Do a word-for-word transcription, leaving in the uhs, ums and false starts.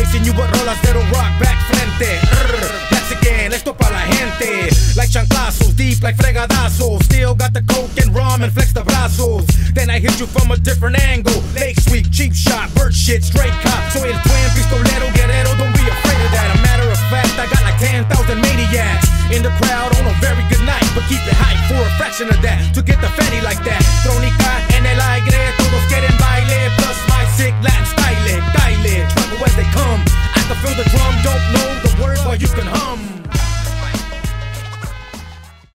Chasing you with rolas de rock back frente. Rrr, that's again, esto pa' la gente. Like chanclazos, deep like fregadazos. Still got the coke and rum and flex the brazos. Then I hit you from a different angle. Lake Sweep, cheap shot, bird shit, straight cop. Soy el twin, pistolero, guerrero, don't be afraid of that. A matter of fact, I got like ten thousand maniacs in the crowd on a very good night. But keep it hype for a fraction of that. To get the fatty like that. Trónica en el aire, todos quieren baile. Plus my sick Latin style, style. Trouble as they come. I can feel the drum, don't know the words, but you can hum.